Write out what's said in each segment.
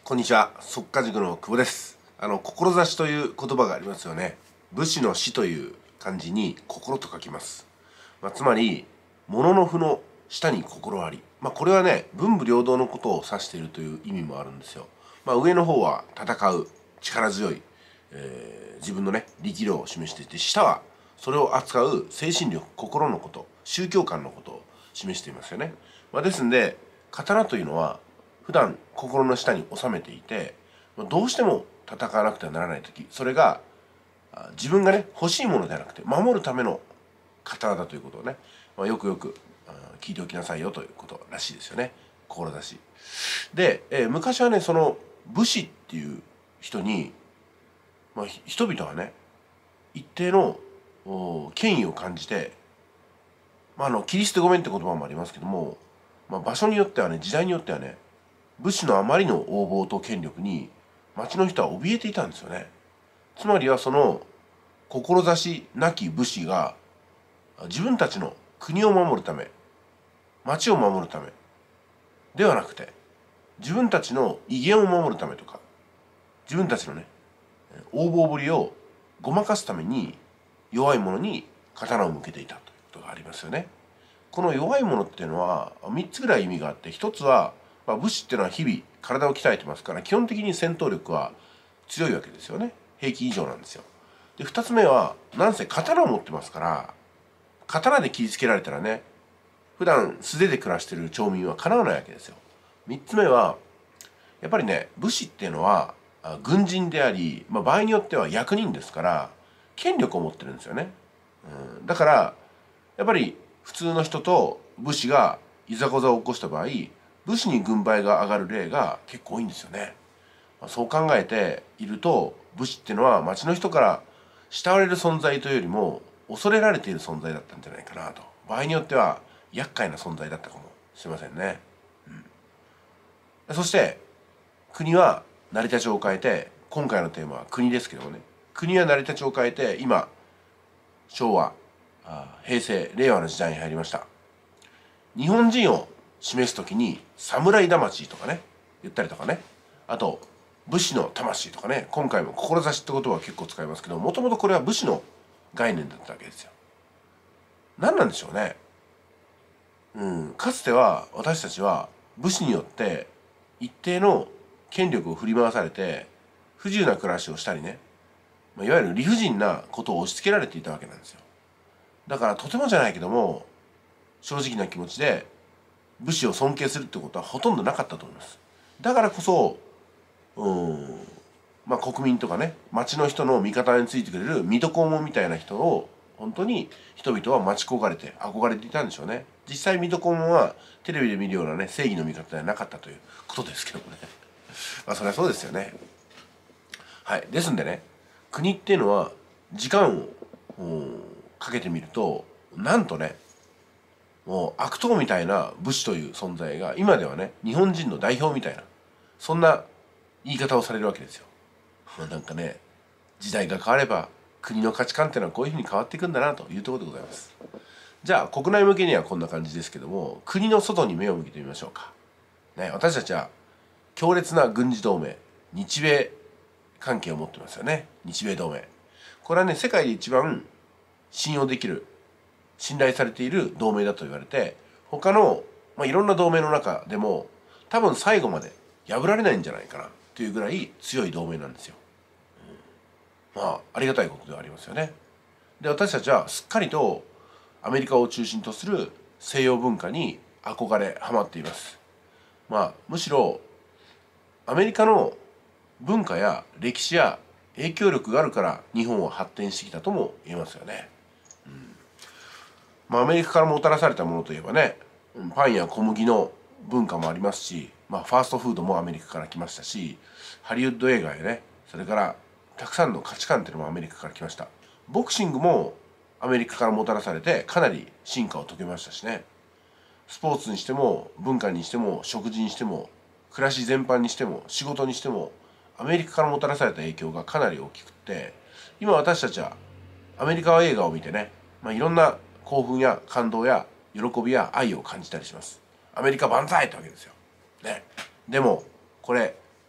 こんにちは、速稼塾の久保です。志という言葉がありますよね。武士の士という漢字に心と書きます。つまり、物の負の下に心あり。これはね、文武両道のことを指しているという意味もあるんですよ。上の方は戦う、力強い、自分のね、力量を示していて、下はそれを扱う精神力、心のこと、宗教観のことを示していますよね。ですんで、刀というのは、普段心の下に収めていて、どうしても戦わなくてはならない時、それが自分がね欲しいものではなくて守るための刀だということをね、よくよく聞いておきなさいよということらしいですよね。志で、昔はねその武士っていう人に、人々はね一定の権威を感じて、キリストごめんって言葉もありますけども、場所によってはね、時代によってはね、武士のあまりの横暴と権力に町の人は怯えていたんですよね。つまりはその志なき武士が自分たちの国を守るため、町を守るためではなくて、自分たちの威厳を守るためとか、自分たちのね横暴ぶりをごまかすために弱い者に刀を向けていたということがありますよね。この弱い者っていうのは3つぐらい意味があって、1つは武士っていうのは日々体を鍛えてますから、基本的に戦闘力は強いわけですよね。平均以上なんですよ。で2つ目はなんせ刀を持ってますから、刀で切りつけられたらね、普段素手で暮らしてる町民はかなわないわけですよ。3つ目はやっぱりね、武士っていうのは軍人であり、場合によっては役人ですから権力を持ってるんですよね。だからやっぱり普通の人と武士がいざこざを起こした場合、武士に軍配が上がる例が結構多いんですよね。そう考えていると、武士っていうのは町の人から慕われる存在というよりも恐れられている存在だったんじゃないかなと。場合によっては厄介な存在だったかもしれませんね。そして国は成り立ちを変えて、今回のテーマは国ですけどもね、国は成り立ちを変えて今昭和、平成、令和の時代に入りました。日本人を示すときに侍魂とかね言ったりとかね、あと武士の魂とかね、今回も志って言葉は結構使いますけど、もともとこれは武士の概念だったわけですよ。何なんでしょうね。かつては私たちは武士によって一定の権力を振り回されて不自由な暮らしをしたりね、いわゆる理不尽なことを押し付けられていたわけなんですよ。だからとてもじゃないけども正直な気持ちで武士を尊敬するってことはほとんどなかったと思います。だからこそ国民とかね、町の人の味方についてくれる水戸黄門みたいな人を本当に人々は待ち焦がれて憧れていたんでしょうね。実際水戸黄門はテレビで見るようなね正義の味方ではなかったということですけどもね。それはそうですよね。はい。ですんでね、国っていうのは時間をかけてみると、なんとね、もう悪党みたいな武士という存在が今ではね日本人の代表みたいな、そんな言い方をされるわけですよ。なんかね、時代が変われば国の価値観っていうのはこういうふうに変わっていくんだなというところでございます。じゃあ国内向けにはこんな感じですけども、国の外に目を向けてみましょうか。私たちは強烈な軍事同盟、日米関係を持ってますよね。日米同盟、これはね世界で一番信用できる、信頼されている同盟だと言われて、他の、いろんな同盟の中でも多分最後まで破られないんじゃないかなというぐらい強い同盟なんですよ。ありがたいことではありますよね。で、私たちはすっかりとアメリカを中心とする西洋文化に憧れハマっています。むしろアメリカの文化や歴史や影響力があるから日本は発展してきたとも言えますよね。アメリカからもたらされたものといえばね、パンや小麦の文化もありますし、ファーストフードもアメリカから来ましたし、ハリウッド映画やね、それからたくさんの価値観っていうのもアメリカから来ました。ボクシングもアメリカからもたらされてかなり進化を遂げましたしね。スポーツにしても文化にしても食事にしても暮らし全般にしても仕事にしてもアメリカからもたらされた影響がかなり大きくって、今私たちはアメリカ映画を見てね、いろんな興奮や感動や喜びや愛を感じたりします。アメリカ万歳ってわけですよ。ね。でもこれ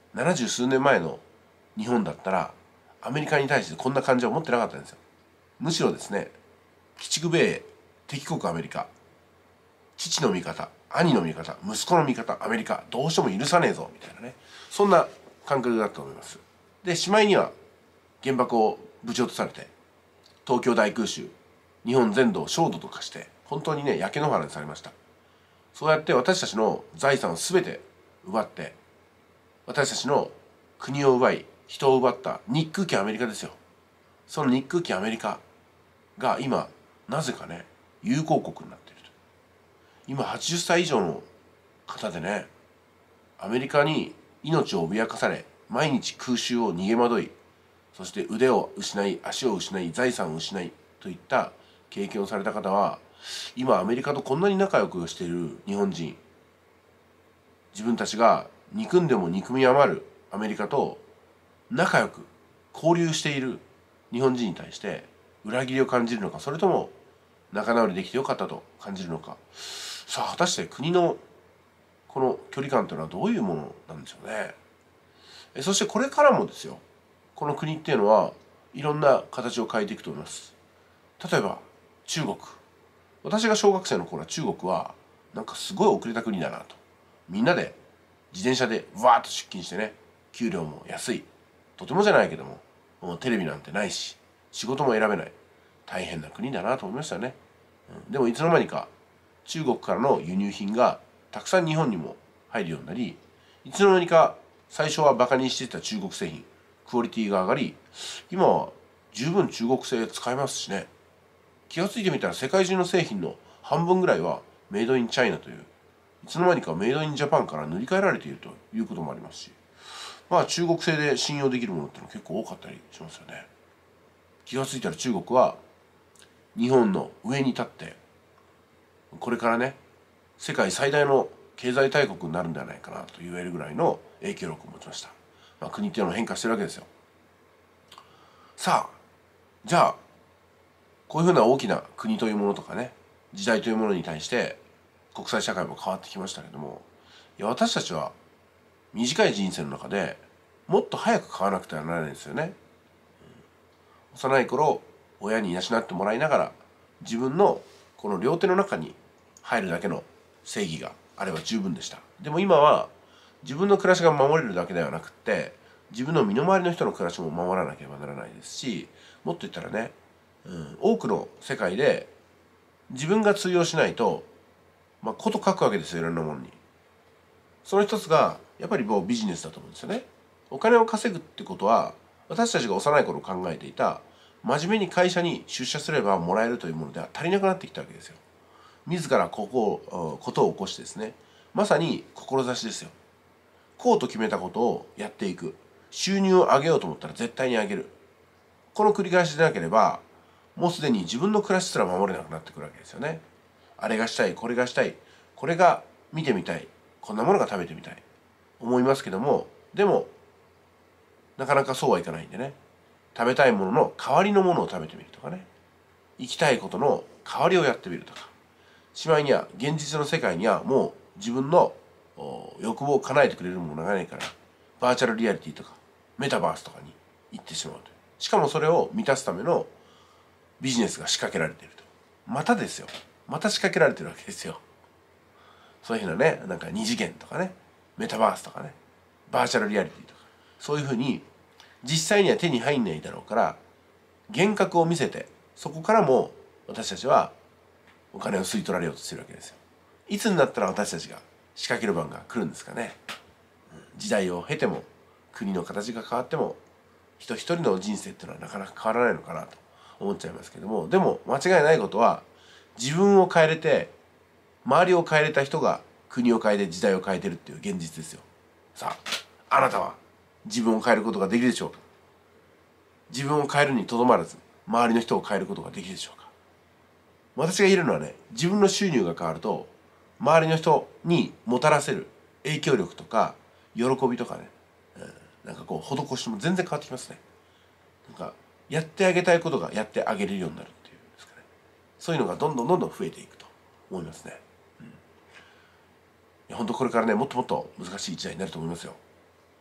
70数年前の日本だったらアメリカに対してこんな感情を持ってなかったんですよ。むしろですね、鬼畜米英、敵国アメリカ、父の味方、兄の味方、息子の味方アメリカ、どうしても許さねえぞみたいなね、そんな感覚だったと思います。で、しまいには原爆をぶち落とされて、東京大空襲、日本全土を焦土と化して、本当にね、焼け野原にされました。そうやって私たちの財産を全て奪って、私たちの国を奪い、人を奪った日空機アメリカですよ。その日空機アメリカが今、なぜかね、友好国になっていると。今80歳以上の方でね、アメリカに命を脅かされ、毎日空襲を逃げ惑い、そして腕を失い、足を失い、財産を失いといった経験をされた方は、今アメリカとこんなに仲良くしている日本人、自分たちが憎んでも憎み余るアメリカと仲良く交流している日本人に対して裏切りを感じるのか、それとも仲直りできてよかったと感じるのか。さあ果たして国のこの距離感というのはどういうものなんでしょうね。そしてこれからもですよ、この国っていうのはいろんな形を変えていくと思います。例えば中国、私が小学生の頃は中国はなんかすごい遅れた国だなと。みんなで自転車でわーっと出勤してね、給料も安い、とてもじゃないけども、もうテレビなんてないし仕事も選べない、大変な国だなと思いましたね。でもいつの間にか中国からの輸入品がたくさん日本にも入るようになり、いつの間にか最初はバカにしていた中国製品、クオリティが上がり、今は十分中国製使えますしね。気がついてみたら世界中の製品の半分ぐらいはメイドインチャイナという、いつの間にかメイドインジャパンから塗り替えられているということもありますし、まあ中国製で信用できるものってのは結構多かったりしますよね。気がついたら中国は日本の上に立って、これからね、世界最大の経済大国になるんではないかなと言えるぐらいの影響力を持ちました。まあ、国っていうのは変化してるわけですよ。さあ、じゃあこういうふうな大きな国というものとかね、時代というものに対して国際社会も変わってきましたけども、いや私たちは短い人生の中でもっと早く変わらなくてはならないんですよね。幼い頃親に養ってもらいながら、自分のこの両手の中に入るだけの正義があれば十分でした。でも今は自分の暮らしが守れるだけではなくって、自分の身の回りの人の暮らしも守らなければならないですし、もっと言ったらね、多くの世界で自分が通用しないと、こと書くわけですよ、いろんなものに。その一つがやっぱりもうビジネスだと思うんですよね。お金を稼ぐってことは、私たちが幼い頃考えていた真面目に会社に出社すればもらえるというものでは足りなくなってきたわけですよ。自らことを起こしてですね、まさに志ですよ。こうと決めたことをやっていく。収入を上げようと思ったら絶対に上げる。この繰り返しでなければ、もうすでに自分の暮らしすら守れなくなってくるわけですよね。あれがしたい、これがしたい、これが見てみたい、こんなものが食べてみたい、思いますけども、でもなかなかそうはいかないんでね、食べたいものの代わりのものを食べてみるとかね、行きたいことの代わりをやってみるとか、しまいには現実の世界にはもう自分の欲望を叶えてくれるものがないから、バーチャルリアリティとかメタバースとかに行ってしまうという。しかもそれを満たすためのビジネスが仕掛けられていると。またですよ、また仕掛けられてるわけですよ。そういうふうなね、なんか二次元とかね、メタバースとかね、バーチャルリアリティとか、そういうふうに実際には手に入んないだろうから、幻覚を見せて、そこからも私たちはお金を吸い取られようとしてるわけですよ。いつになったら私たちが仕掛ける番が来るんですかね。時代を経ても国の形が変わっても、人一人の人生っていうのはなかなか変わらないのかなと思っちゃいますけども、でも間違いないことは、自分を変えれて周りを変えれた人が国を変えて時代を変えてるっていう現実ですよ。さあ、あなたは自分を変えることができるでしょうか。自分を変えるにとどまらず、周りの人を変えることができるでしょうか。私が言えるのはね、自分の収入が変わると、周りの人にもたらせる影響力とか喜びとかね、なんかこう施しも全然変わってきますね。なんかやってあげたいことがやってあげれるようになるっていうんですかね。そういうのがどんどんどんどん増えていくと思いますね。いや本当これからね、もっともっと難しい時代になると思いますよ。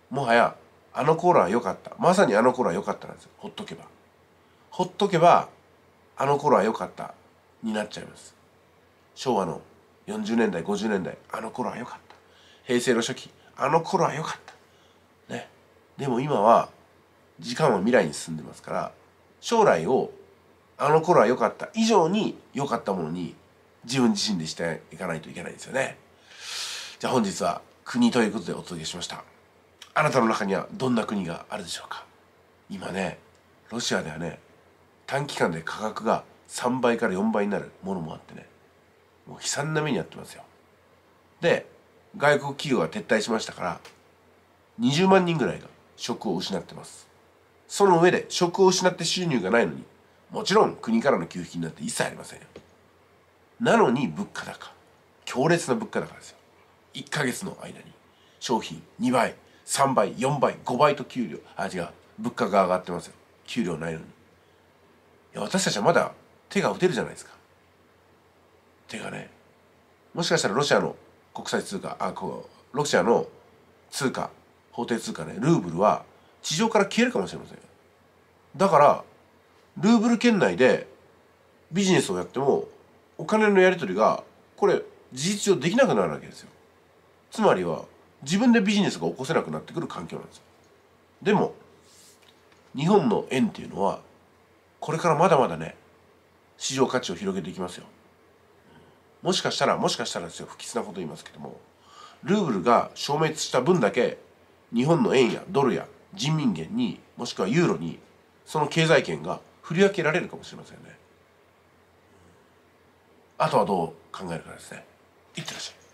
もはやあの頃は良かった、まさにあの頃は良かったなんですよ。ほっとけばあの頃は良かったになっちゃいます。昭和の40年代50年代、あの頃は良かった。平成の初期、あの頃は良かったね。でも今は時間は未来に進んでますから、将来をあの頃は良かった以上に良かったものに自分自身でしていかないといけないんですよね。じゃあ本日は国ということでお届けしました。あなたの中にはどんな国があるでしょうか。今ね、ロシアではね、短期間で価格が3倍から4倍になるものもあってね、もう悲惨な目に遭ってますよ。で、外国企業が撤退しましたから20万人ぐらいが職を失ってます。その上で職を失って収入がないのに、もちろん国からの給付金なんて一切ありませんよ。なのに物価高、強烈な物価高ですよ。1ヶ月の間に商品2倍3倍4倍5倍と物価が上がってますよ。給料ないのに。いや、私たちはまだ手が打てるじゃないですか。手がね、もしかしたらロシアの国際通貨、ロシアの通貨、法定通貨ね、ルーブルは地上から消えるかもしれませんよ。だからルーブル圏内でビジネスをやってもお金のやり取りがこれ事実上できなくなるわけですよ。つまりは自分でビジネスが起こせなくなってくる環境なんですよ。でも日本の円っていうのはこれからまだまだね、市場価値を広げていきますよ。もしかしたらですよ、不吉なこと言いますけども、ルーブルが消滅した分だけ日本の円やドルや人民元に、もしくはユーロにその経済圏が振り分けられるかもしれませんよね。あとはどう考えるかですね。いってらっしゃい。